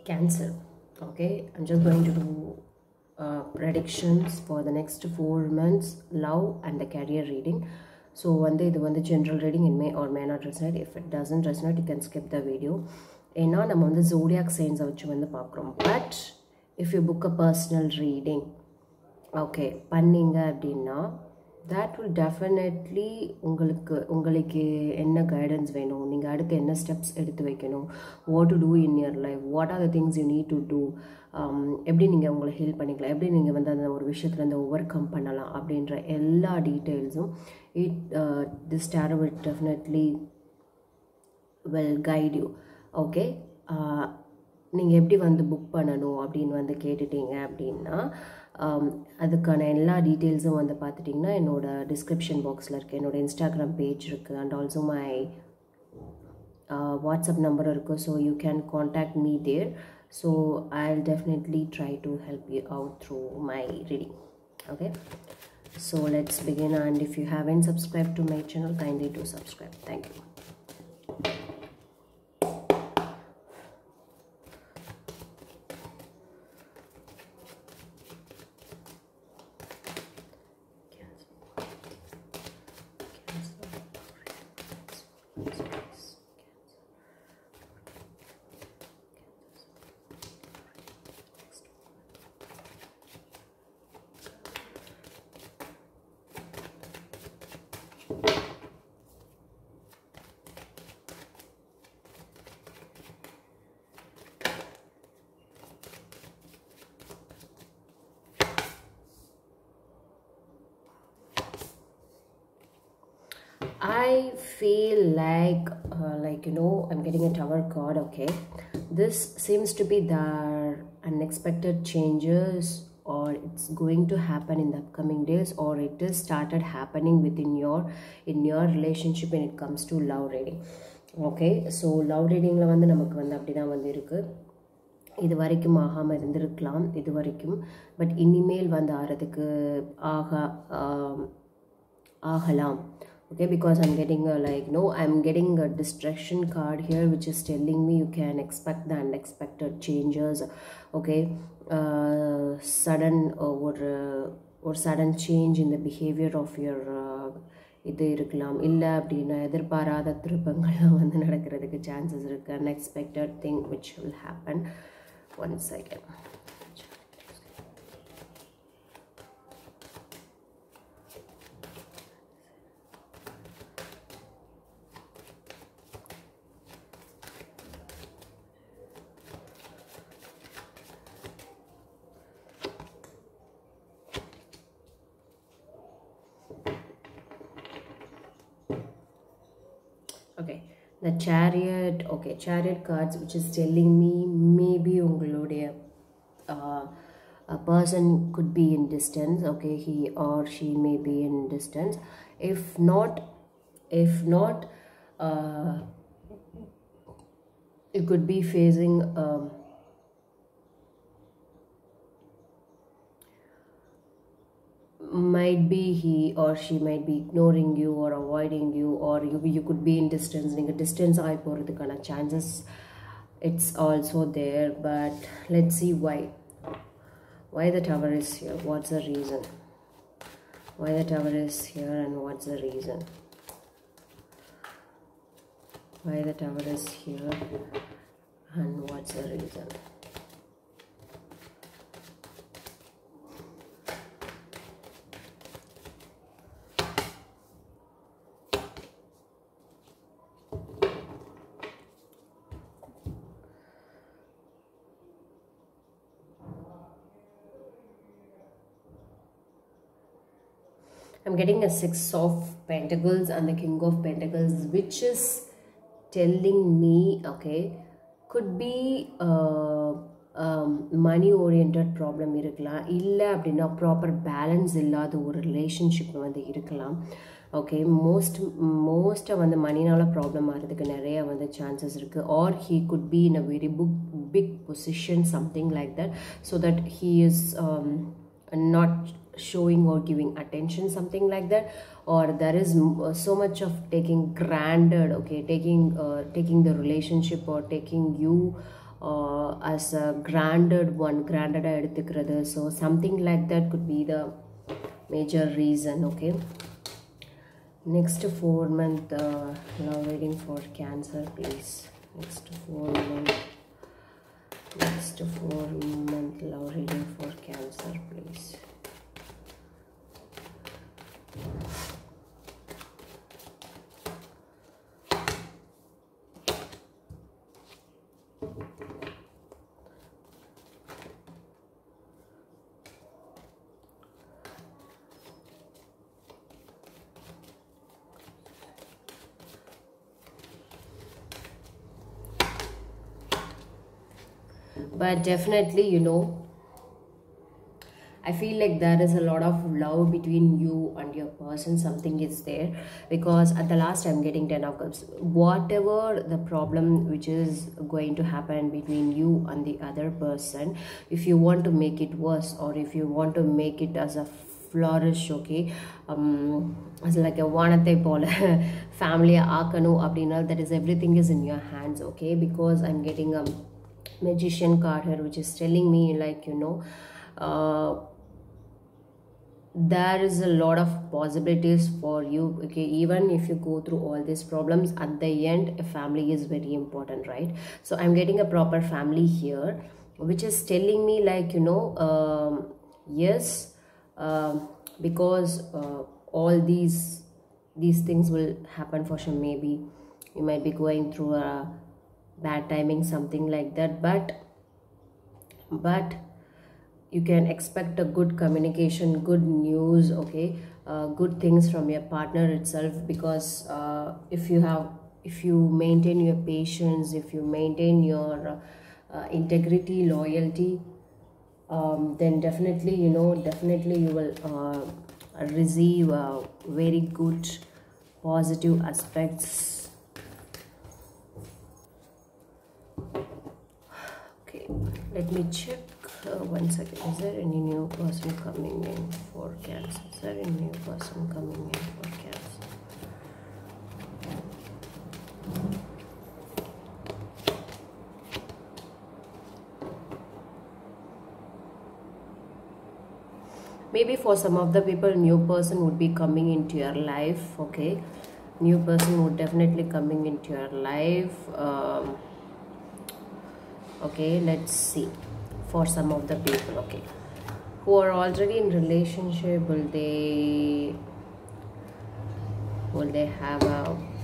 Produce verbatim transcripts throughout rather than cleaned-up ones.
Cancer. Okay, I'm just going to do uh, predictions for the next four months, love and the career reading. So one day the one the general reading, it may or may not resonate. If it doesn't resonate, you can skip the video. ஏன்னா நம்ம வந்து zodiac signs வச்சு வந்து பார்க்குறோம். But if you book a personal reading, okay, பண்ணீங்க அப்படின்னா that will definitely உங்களுக்கு உங்களுக்கு என்ன கைடன்ஸ் வேணும், நீங்கள் அடுத்து என்ன ஸ்டெப்ஸ் எடுத்து வைக்கணும், what to do in your life, what are the things you need to do, எப்படி நீங்கள் உங்களை ஹீல் பண்ணிக்கலாம், எப்படி நீங்கள் வந்து அந்த ஒரு விஷயத்துலேருந்து ஓவர் கம் பண்ணலாம் அப்படின்ற எல்லா டீட்டெயில்ஸும் it this tarot will definitely will guide you. Okay, நீங்கள் எப்படி வந்து புக் பண்ணணும் அப்படின்னு வந்து கேட்டுட்டீங்க அப்படின்னா அதுக்கான எல்லா டீட்டெயில்ஸும் வந்து பார்த்துட்டிங்கன்னா என்னோட டிஸ்கிரிப்ஷன் பாக்ஸில் இருக்குது, என்னோட இன்ஸ்டாகிராம் பேஜ் இருக்குது, and also my WhatsApp number இருக்குது. So you can contact me there. So I will definitely try to help you out through my reading. Okay, so let's begin, and if you haven't subscribed to my channel, kindly do subscribe. Thank you. I feel like uh, like you know I'm getting a Tower card. Okay, this seems to be the unexpected changes, or it's going to happen in the upcoming days, or it is started happening within your in your relationship when it comes to love reading. Okay, so love reading la vandu namakku vandu apdi dhaan vandu irukku. இது வரைக்கும் ஆகாமல் இருந்திருக்கலாம் இது வரைக்கும், but இனிமேல் வந்து ஆகிறதுக்கு ஆகா ஆகலாம். Okay, because I'm getting a like no I'm getting a distraction card here, which is telling me you can expect the unexpected changes. Okay, uh, sudden uh, or uh, or sudden change in the behavior of your இது இருக்கலாம், இல்லை அப்படின்னா எதிர்பாராத திருப்பங்கள்லாம் வந்து நடக்கிறதுக்கு chances இருக்குது. unexpected thing which will happen. One second. Okay, the chariot. Okay, chariot cards, which is telling me maybe ungalodia uh, a person could be in distance. Okay, he or she may be in distance. If not, if not, uh, you could be facing um, might be he or she might be ignoring you or avoiding you, or you you could be in distance. Ninga distance ஆகி போகிறதுக்கான chances it's also there, but let's see why why the Tower is here. What's the reason why the Tower is here, and what's the reason why the Tower is here, and what's the reason? I'm getting a Six of Pentacles and the King of Pentacles, which is telling me, okay, could be uh, um, money oriented problem irukkalam, illa appadina proper balance illada or relationship வந்து இருக்கலாம். Okay, most most வந்து மணினால problem ஆகிறதுக்கு நிறைய வந்து chances இருக்குது, or he could be in a very big, big position, something like that, so that he is um, not showing or giving attention, something like that, or there is so much of taking granted, okay, taking uh, taking the relationship or taking you uh, as a granted one, granted eduthukirathu. So something like that could be the major reason. Okay, next four month uh, love reading for Cancer, please. Next four month next four month love reading for Cancer, please. But definitely, you know, I feel like there is a lot of love between you and your person. Something is there, because at the last I'm getting ten of cups. Whatever the problem which is going to happen between you and the other person, if you want to make it worse, or if you want to make it as a flourish, okay, um as like a vanathe pole family aakanu abdina, that is everything is in your hands. Okay, because I'm getting a Magician card here, which is telling me, like, you know, uh, there is a lot of possibilities for you. Okay, even if you go through all these problems, at the end a family is very important, right? So I'm getting a proper family here, which is telling me, like, you know, um, yes, um, because uh, all these these things will happen for sure. Maybe you might be going through a bad timing, something like that, but but you can expect a good communication, good news. Okay, uh, good things from your partner itself, because uh, if you have if you maintain your patience, if you maintain your uh, integrity, loyalty, um, then definitely, you know, definitely you will uh, receive uh, very good positive aspects. Let me check uh, one second. Is there any new person coming in for Cancer? Is there any new person coming in for Cancer? Maybe for some of the people, new person would be coming into your life. Okay, new person would definitely coming into your life. Um, okay, let's see for some of the people, okay, who are already in relationship. Will they will they have a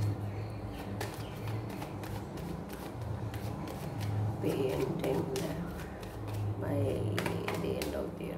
painting by the end of the year?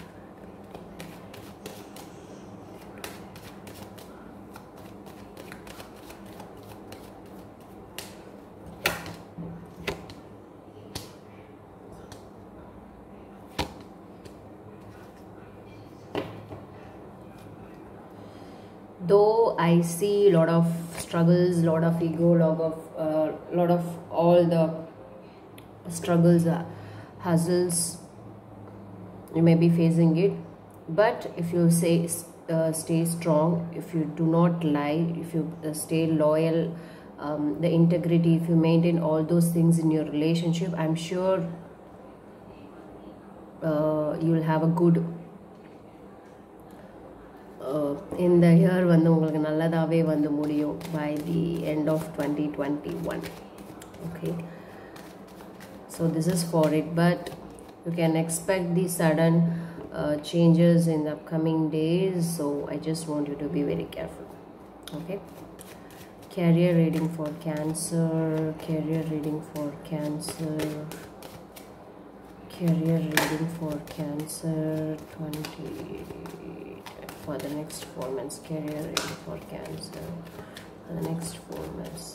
Though I see a lot of struggles, lot of ego, lot of uh, lot of all the struggles, uh, hustles, you may be facing it, but if you say uh, stay strong, if you do not lie, if you uh, stay loyal, um, the integrity, if you maintain all those things in your relationship, I'm sure uh, you will have a good uh, in the year வந்து உங்களுக்கு நல்லதாவே வந்து முடியும் by the end of twenty twenty-one. Okay, so this is for it, but you can expect the sudden uh, changes in the upcoming days, so I just want you to be very careful. Okay, career reading for Cancer, career reading for Cancer, career reading for Cancer twenty for the next four months. Career reading for Cancer for the next four months.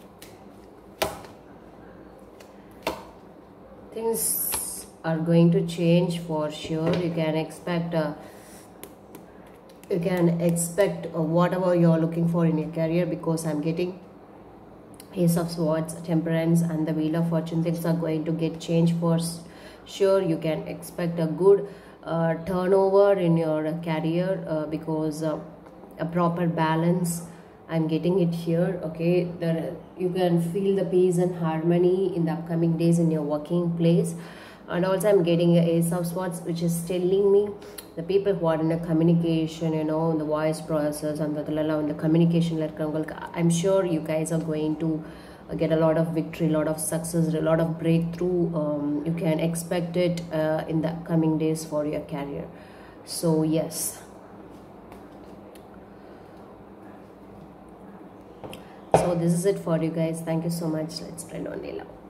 Things are going to change for sure. You can expect uh, you can expect uh, whatever you are looking for in your career, because I'm getting Ace of Swords, Temperance, and the Wheel of Fortune. Things are going to get changed for sure. You can expect a good uh, turnover in your career, uh, because uh, a proper balance I'm getting it here. Okay, there you can feel the peace and harmony in the upcoming days in your working place. And also I'm getting a ace of swords, which is telling me the people who are in a communication, you know, in the voice process and the, the communication, I'm sure you guys are going to get a lot of victory, a lot of success, a lot of breakthrough. Um, you can expect it uh, in the coming days for your career. So yes, so this is it for you guys. Thank you so much. Let's spread only love.